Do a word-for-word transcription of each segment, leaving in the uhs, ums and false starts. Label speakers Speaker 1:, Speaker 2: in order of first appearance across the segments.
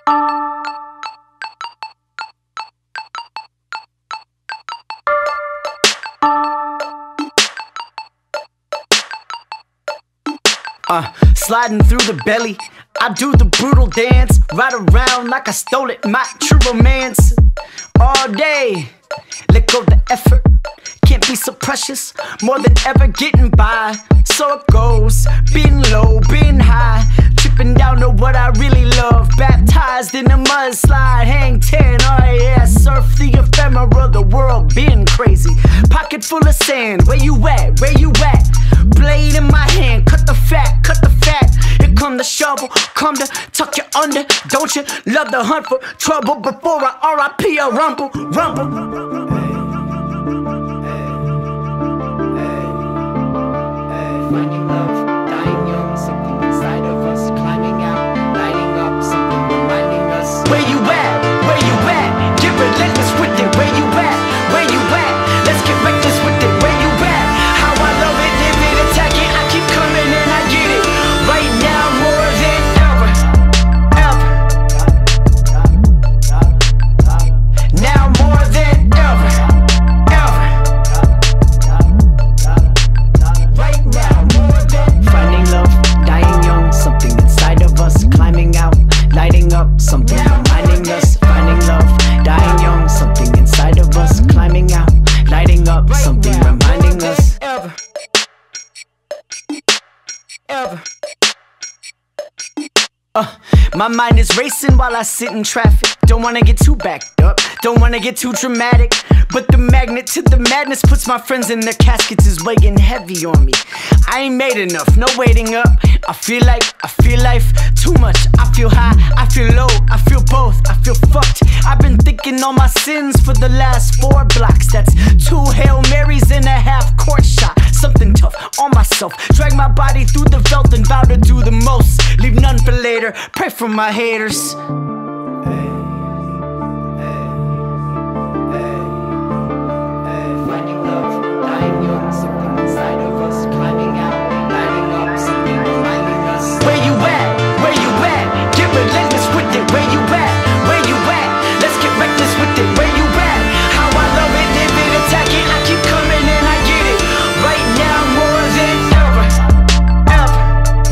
Speaker 1: Uh, sliding through the belly, I do the brutal dance, ride around like I stole it, my true romance. All day, let go the effort, can't be so precious, more than ever getting by. So it goes, being low, being high, tripping down to what I really love. Baptized in a mudslide, hang ten, oh yeah, surf the ephemera, the world being crazy. Pocket full of sand, where you at, where you at? Blade in my hand, cut the fat, cut the fat. Here come the shovel, come to tuck you under. Don't you love the hunt for trouble before I R I P a rumble, rumble. Finding love, dying young, something inside of us, climbing out, lighting up, something reminding us. Where you at? Where you at? Get relentless with it. Where you at? Where you at? Let's get reckless with it. Where you at? How I love it, live it, attack it. I keep coming and I get it. Right now more than ever, ever. Now more than ever, ever. Right now more than finding love, dying young, something inside of us, climbing out, lighting up, something reminding us. Finding love, dying young, something inside of us, climbing out, lighting up, something reminding us. Ever, ever. Uh, my mind is racing while I sit in traffic. Don't wanna get too backed up, don't wanna get too dramatic, but the magnet to the madness puts my friends in their caskets is weighing heavy on me. I ain't made enough, no waiting up. I feel like, I feel life too much. I feel high, I feel low, I feel both, I feel fucked. I've been thinking on my sins for the last four blocks. That's two Hail Marys and a half court shot. Something tough on myself, drag my body through the veld and vow to do the most. Leave none for later, pray for my haters. Finding love, dying young, something inside of us, climbing out, lighting up, something reminding us. Where you at? Where you at? Get relentless with it. Where you at? Where you at? Let's get reckless with it. Where you at? How I love it, live it, attack it. I keep coming and I get it. Right now more than ever, ever.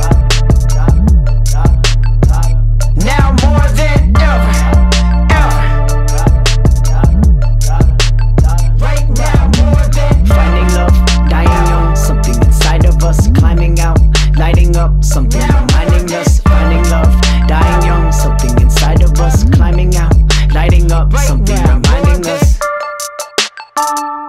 Speaker 1: Now more than ever, ever. Right now more than finding love, dying young, something inside of us, climbing out, lighting up, something reminding us. Finding love, dying young, something inside of us, climbing out, lighting up, something reminding us.